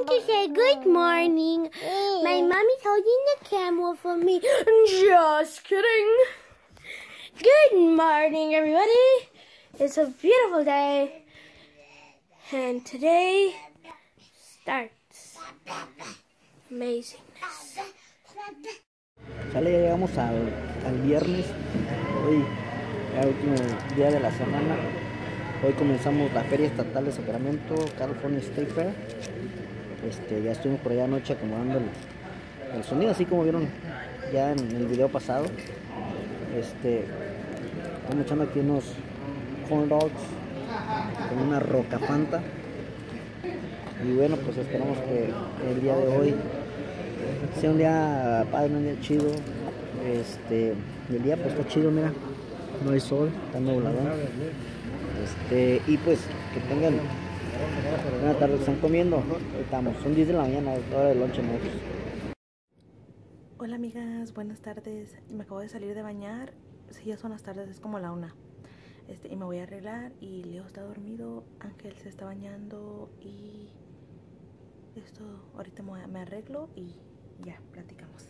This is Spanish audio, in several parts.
want to say good morning. My mommy's holding the camera for me. Just kidding. Good morning, everybody. It's a beautiful day. And today starts amazingness. Sale, ya llegamos al viernes. Hoy es el último día de la semana. Hoy comenzamos la Feria Estatal de Sacramento, California State Fair. Ya estuvimos por allá anoche acomodando el sonido, así como vieron ya en el video pasado. Estamos echando aquí unos corn dogs con una roca fanta. Y bueno, pues esperamos que el día de hoy sea un día padre, un día chido. El día pues está chido, mira, no hay sol, está nublado. Y pues que tengan buena tarde. Están comiendo, estamos, son 10 de la mañana, es hora de lunch. Hola amigas, buenas tardes. Me acabo de salir de bañar. Sí, ya son las tardes, es como la 1. Y me voy a arreglar. Y Leo está dormido, Ángel se está bañando. Y esto, ahorita me arreglo y ya, platicamos.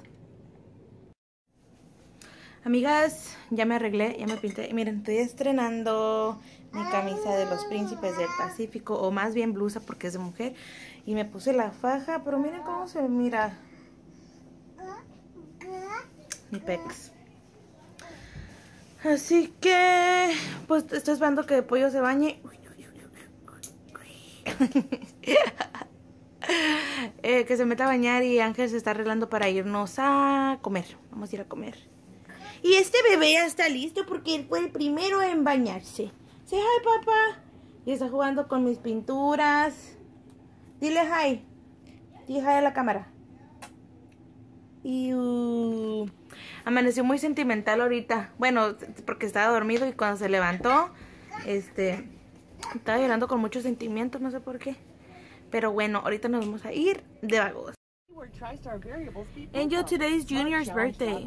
Amigas, ya me arreglé, ya me pinté. Y miren, estoy estrenando mi camisa de los Príncipes del Pacífico, o más bien blusa porque es de mujer. Y me puse la faja, pero miren cómo se mira mi pex. Así que, pues estoy esperando que el pollo se bañe. Que se meta a bañar y Ángel se está arreglando para irnos a comer. Vamos a ir a comer. Y este bebé ya está listo porque él fue el primero en bañarse. Say hi, papá. Y está jugando con mis pinturas. Dile hi. Dile hi a la cámara. Y amaneció muy sentimental ahorita. Bueno, porque estaba dormido y cuando se levantó, estaba llorando con muchos sentimientos, no sé por qué. Pero bueno, ahorita nos vamos a ir de vagos. Angel, today is Junior's birthday.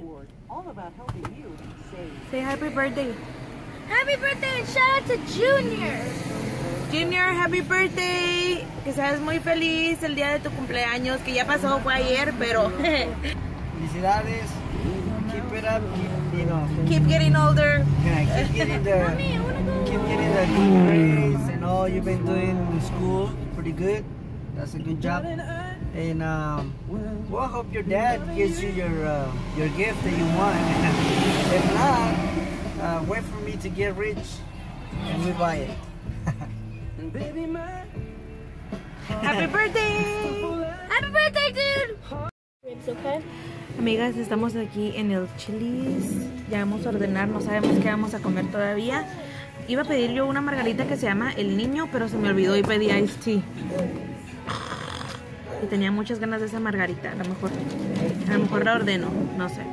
Say happy birthday. Happy birthday and shout out to Junior. Junior, happy birthday. Que seas muy feliz el día de tu cumpleaños, que ya pasó, fue ayer, pero... Felicidades. Keep it up, keep getting older. Keep getting the good grades and all you've been doing in school. Pretty good. That's a good job. And well, I hope your dad gives you your gift that you want. If not, wait for me to get rich and we buy it. Happy birthday! Happy birthday, dude! It's okay. Amigas, estamos aquí en el Chili's. Ya vamos a ordenar, no sabemos qué vamos a comer todavía. Iba a pedir yo una margarita que se llama El Niño, pero se me olvidó y pedí iced tea. Y tenía muchas ganas de esa margarita. A lo mejor la ordeno, no sé.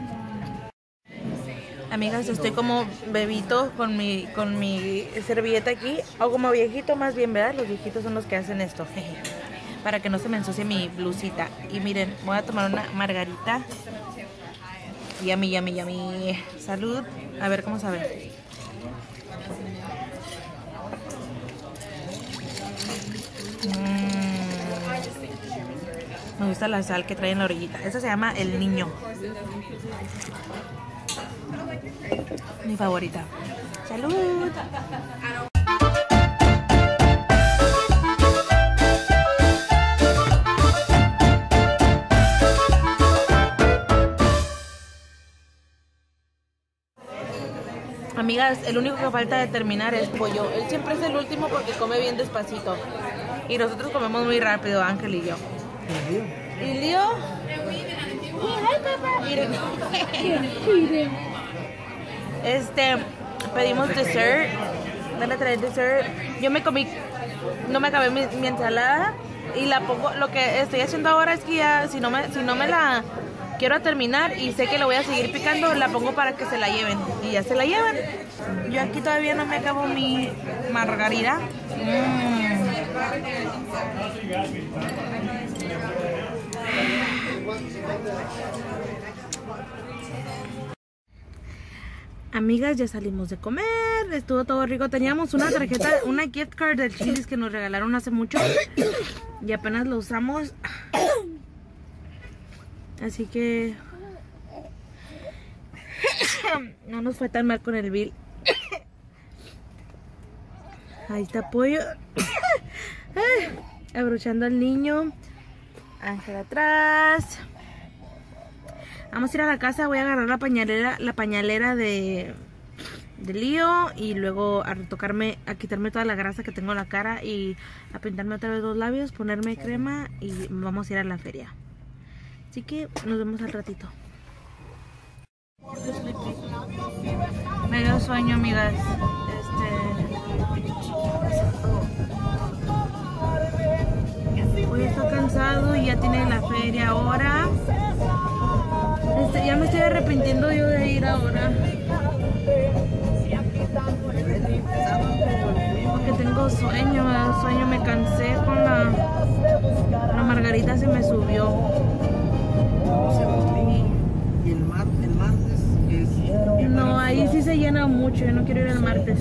Amigas, estoy como bebito con mi servilleta aquí. O como viejito más bien, ¿verdad? Los viejitos son los que hacen esto. Para que no se me ensucie mi blusita. Y miren, voy a tomar una margarita. Yummy, yummy, yummy. Salud. A ver cómo sabe. Me gusta la sal que trae en la orillita. Esta se llama El Niño. Mi favorita. ¡Salud! Amigas, el único que falta de terminar es pollo. Él siempre es el último porque come bien despacito. Y nosotros comemos muy rápido, Ángel y yo. ¿Y Leo? Miren. Pedimos dessert. Van a traer dessert. Yo me comí, no me acabé mi ensalada. Y la pongo, lo que estoy haciendo ahora es que ya, si no me la quiero terminar y sé que la voy a seguir picando, la pongo para que se la lleven. Y ya se la llevan. Yo aquí todavía no me acabo mi margarita. Amigas, ya salimos de comer, estuvo todo rico. Teníamos una tarjeta, una gift card del Chili's que nos regalaron hace mucho y apenas lo usamos. Así que no nos fue tan mal con el bill. Ahí está Pollo abrochando al niño. Ángel atrás. Vamos a ir a la casa, voy a agarrar la pañalera de Lío y luego a retocarme, a quitarme toda la grasa que tengo en la cara y a pintarme otra vez los labios, ponerme crema y vamos a ir a la feria. Así que nos vemos al ratito. Me dio sueño, amigas. Hoy está cansado y ya tiene la feria ahora. Ya me estoy arrepintiendo yo de ir ahora. Porque tengo sueño, me da sueño, me cansé con la margarita, se me subió. Y el martes es... No, ahí sí se llena mucho, yo no quiero ir el martes.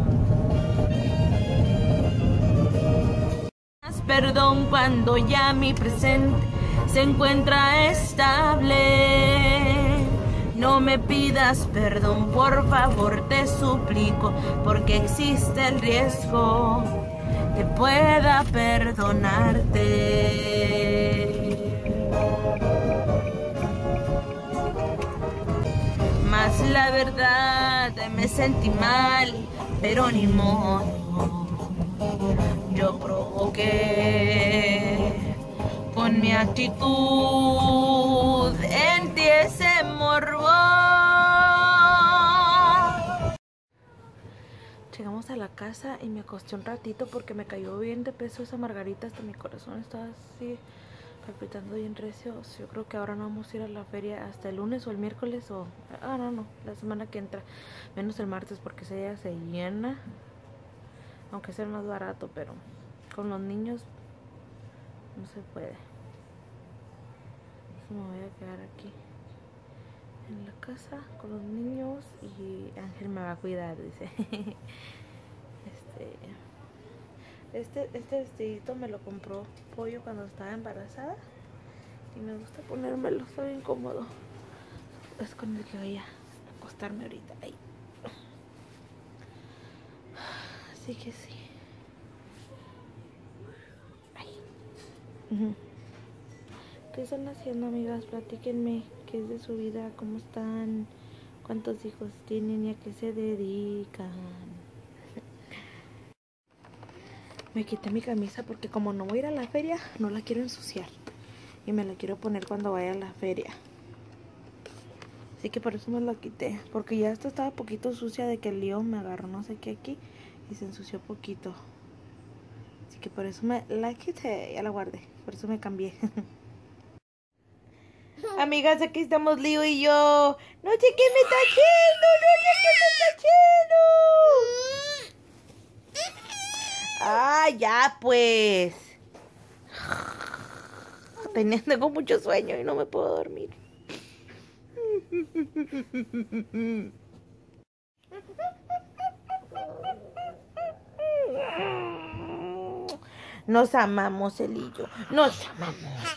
Perdón cuando ya mi presente se encuentra estable. No me pidas perdón, por favor, te suplico, porque existe el riesgo que pueda perdonarte. Mas la verdad me sentí mal, pero ni modo. Yo provoqué con mi actitud en ti ese morbo. Llegamos a la casa y me acosté un ratito porque me cayó bien de peso esa margarita. Hasta mi corazón estaba así palpitando bien recio. Yo creo que ahora no vamos a ir a la feria hasta el lunes o el miércoles o... no, la semana que entra. Menos el martes porque ese día se llena. Aunque sea más barato, pero con los niños no se puede. Entonces me voy a quedar aquí en la casa con los niños y Ángel me va a cuidar, dice. Este vestidito me lo compró Pollo cuando estaba embarazada y me gusta ponérmelo, está bien cómodo. Es con el que voy a acostarme ahorita ahí. Así que sí. ¿Qué están haciendo, amigas? Platíquenme qué es de su vida, cómo están, cuántos hijos tienen y a qué se dedican. Me quité mi camisa porque como no voy a ir a la feria, no la quiero ensuciar. Y me la quiero poner cuando vaya a la feria. Así que por eso me la quité. Porque ya esta estaba poquito sucia de que el Lío me agarró no sé qué aquí. Y se ensució poquito. Así que por eso me la quité. Ya la guardé. Por eso me cambié. Amigas, aquí estamos Lío y yo. No sé qué me está haciendo. No sé qué me está haciendo. Ah, ya pues. Tengo mucho sueño y no me puedo dormir. Nos amamos, él y yo. Nos amamos.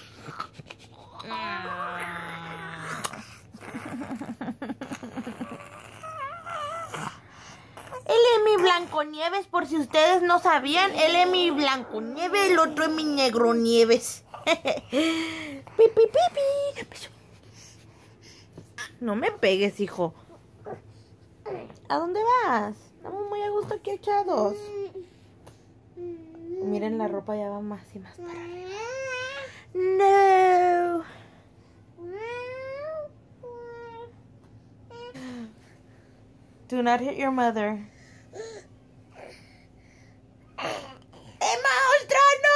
Él es mi Blanconieves, por si ustedes no sabían. Él es mi Blanconieves, el otro es mi Negronieves. Pipi, pipi. No me pegues, hijo. ¿A dónde vas? Estamos muy a gusto aquí echados. Miren, la ropa ya va más y más para arriba. No. Do not hit your mother. ¡Emma, ultra, no!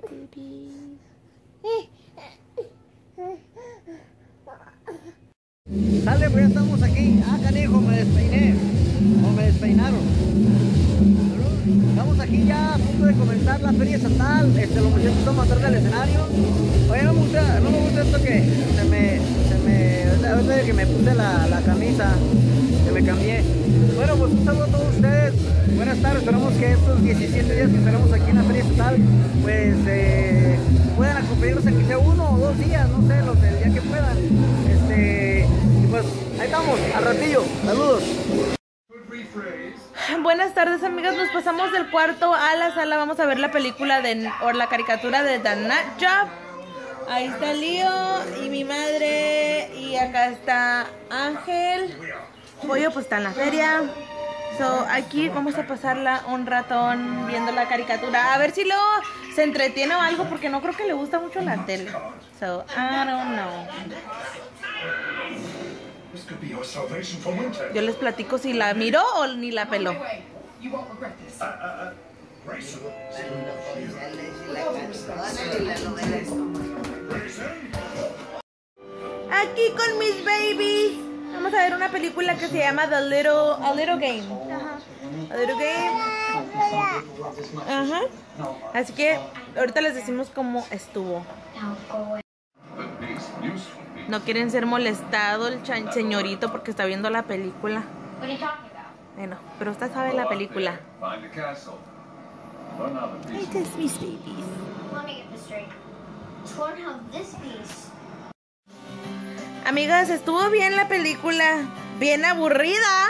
babies. Sale, pues ya estamos aquí. Ah, canijo, me despeiné. O me despeinaron. Estamos aquí ya a punto de comenzar la feria estatal. Los muchachos están atrás del escenario. Oye, no me gusta esto que ahorita que me puse la camisa, que me cambié. Bueno, pues un saludo a todos ustedes. Buenas tardes. Esperamos que estos 17 días que estaremos aquí en la feria estatal, pues puedan acompañarnos aquí sea 1 o 2 días, no sé, los del día que puedan. Y pues ahí estamos, al ratillo. Saludos. Buenas tardes, amigas. Nos pasamos del cuarto a la sala. Vamos a ver la película o la caricatura de The Nut Job. Ahí está Leo y mi madre. Y acá está Ángel. Pollo pues está en la feria. Aquí vamos a pasarla un ratón viendo la caricatura. A ver si luego se entretiene o algo, porque no creo que le gusta mucho la tele. I don't know. Yo les platico si la miró o ni la peló. Aquí con mis babies. Vamos a ver una película que se llama A Little Game. A Little Game. Ajá. Así que ahorita les decimos cómo estuvo. No quieren ser molestado el señorito porque está viendo la película. Bueno, pero usted sabe la película. Este es mis babies. Amigas, estuvo bien la película. Bien aburrida.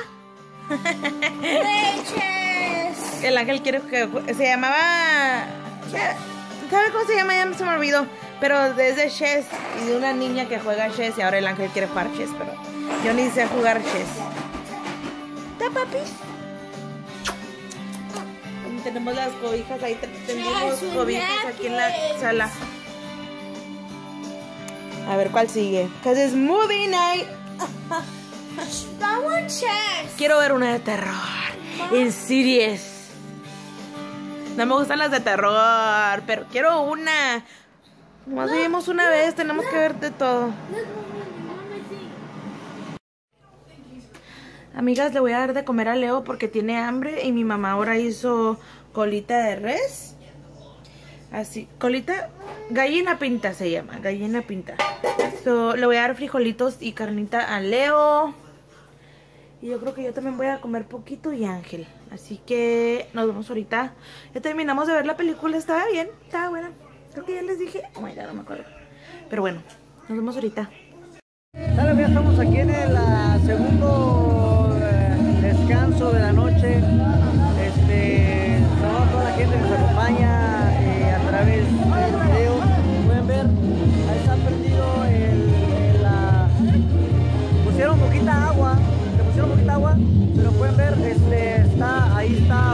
Leches. El Ángel quiere que se llamaba... ¿Sabe cómo se llama? Ya se me olvidó. Pero desde chess y de una niña que juega chess y ahora el Ángel quiere jugar chess, pero yo ni sé jugar chess. ¿Está, papis? Tenemos las cobijas ahí, tenemos cobijas aquí en la sala. A ver cuál sigue. Because it's movie night. Vamos chess. Quiero ver una de terror. En series. No me gustan las de terror, pero quiero una. Nomás vivimos una vez, tenemos que ver de todo. Amigas, le voy a dar de comer a Leo porque tiene hambre y mi mamá ahora hizo colita de res. Así, colita, gallina pinta se llama, gallina pinta. Le voy a dar frijolitos y carnita a Leo. Y yo creo que yo también voy a comer poquito y Ángel. Así que nos vemos ahorita. Ya terminamos de ver la película, estaba bien, estaba buena. Creo que ya les dije, ya no me acuerdo. Pero bueno, nos vemos ahorita. Sale, ya estamos aquí en el segundo descanso de la noche. Saludos a toda la gente que nos acompaña a través del video. Pueden ver, ahí está perdido pusieron poquita agua, pero pueden ver, ahí está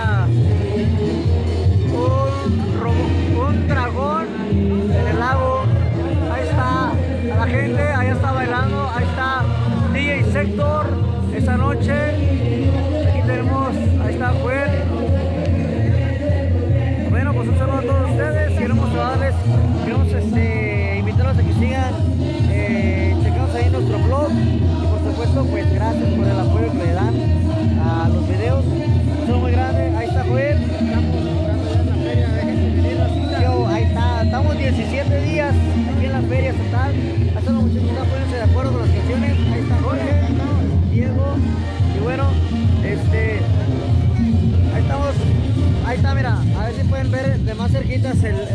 un dragón en el lago. Ahí está la gente, ahí está bailando, ahí está DJ Sector esa noche. Aquí tenemos, ahí está Juan. Bueno, pues un saludo a todos ustedes. Queremos invitarlos a que sigan checando ahí nuestro blog. Y por supuesto, pues gracias por el apoyo que le dan a los videos. Un saludo muy grande. Ahí está Joel. Ahí está, estamos 17 días aquí en la feria estatal. Hasta los muchachos están poniéndose de acuerdo con las canciones. Ahí está Jorge, Diego. Y bueno, ahí estamos. Ahí está, mira, a ver si pueden ver de más cerquitas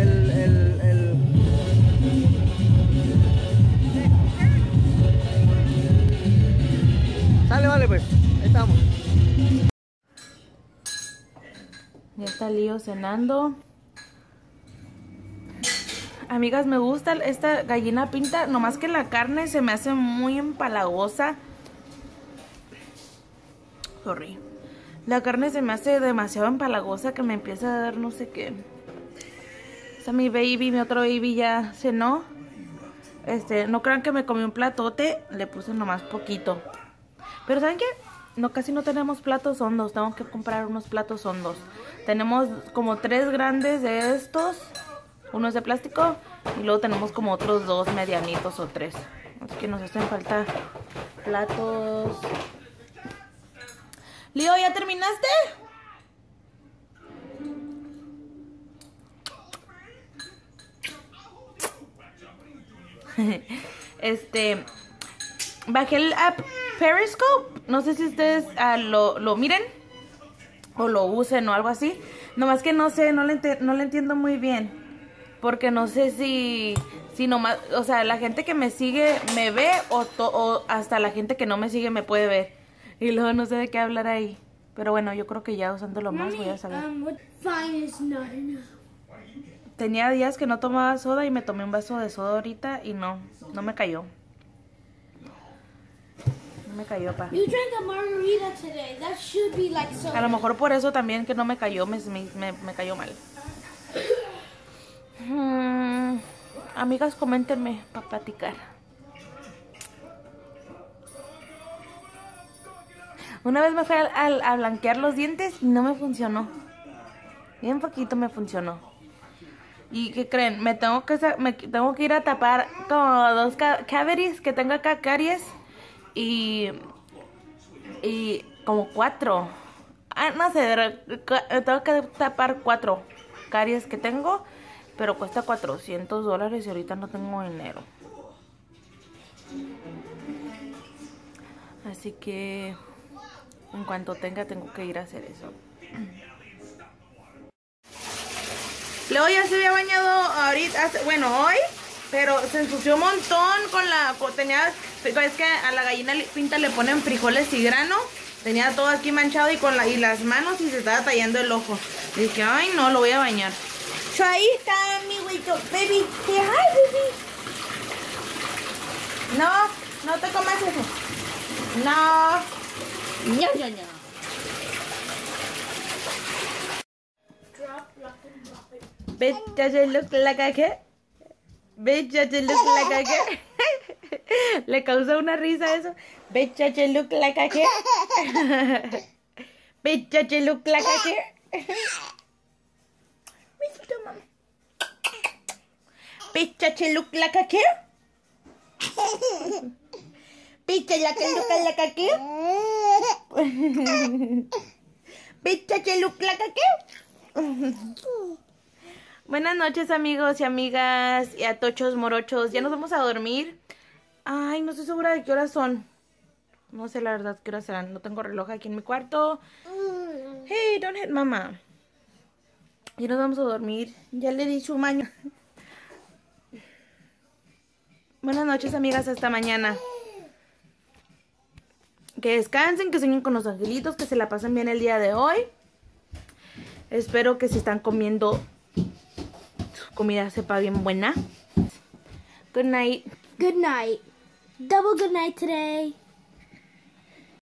Sale, vale, pues, ahí estamos. Ya está Lío cenando. Amigas, me gusta esta gallina pinta, nomás que la carne se me hace muy empalagosa. Sorry. La carne se me hace demasiado empalagosa que me empieza a dar no sé qué. Está mi baby, mi otro baby ya cenó. No crean que me comí un platote, le puse nomás poquito. Pero ¿saben qué? No, casi no tenemos platos hondos, tengo que comprar unos platos hondos. Tenemos como 3 grandes de estos. Uno es de plástico y luego tenemos como otros 2 medianitos o 3. Así que nos hacen falta platos. Leo, ¿ya terminaste? Bajé el app Periscope. No sé si ustedes lo miren o lo usen o algo así. Nomás que no sé, no le entiendo muy bien. Porque no sé si nomás, o sea, la gente que me sigue me ve o hasta la gente que no me sigue me puede ver. Y luego no sé de qué hablar ahí. Pero bueno, yo creo que ya usándolo más voy a saber. Tenía días que no tomaba soda y me tomé un vaso de soda ahorita y no me cayó. No me cayó, pa. You drank a margarita today. That should be like soda. A lo mejor por eso también que no me cayó, me cayó mal. Amigas, coméntenme para platicar. Una vez me fui a blanquear los dientes y no me funcionó. Bien poquito me funcionó. ¿Y qué creen? Me tengo que ir a tapar como 2 cavities que tengo acá, caries. Y como 4. No sé, tengo que tapar 4 caries que tengo. Pero cuesta $400 y ahorita no tengo dinero. Así que en cuanto tengo que ir a hacer eso. Leo ya se había bañado ahorita, bueno, hoy, pero se ensució un montón con la... es que a la gallina pinta le ponen frijoles y grano. Tenía todo aquí manchado y las manos y se estaba tallando el ojo. Dije, ay no, lo voy a bañar. So ahí está mi hueco, baby. Say hi, baby. No te comas eso. No. Bitch, does it look like a cat? Bitch, does it look like a cat? Le causó una risa eso. Bitch, does it look like a cat? Bitch, does it look like a cat? Bitch, does it look like a cat? Bitch, does it look like a cat? Bitch, does it look like a cat? Buenas noches, amigos y amigas y a tochos morochos. Ya nos vamos a dormir. Ay, no estoy segura de qué horas son. No sé la verdad qué horas serán. No tengo reloj aquí en mi cuarto. Hey, don't hit mama. Ya nos vamos a dormir. Ya le di su maña. Buenas noches, amigas. Hasta mañana. Que descansen, que sueñen con los angelitos, que se la pasen bien el día de hoy. Espero que si están comiendo... comida sepa bien buena. Good night. Good night. Double good night today.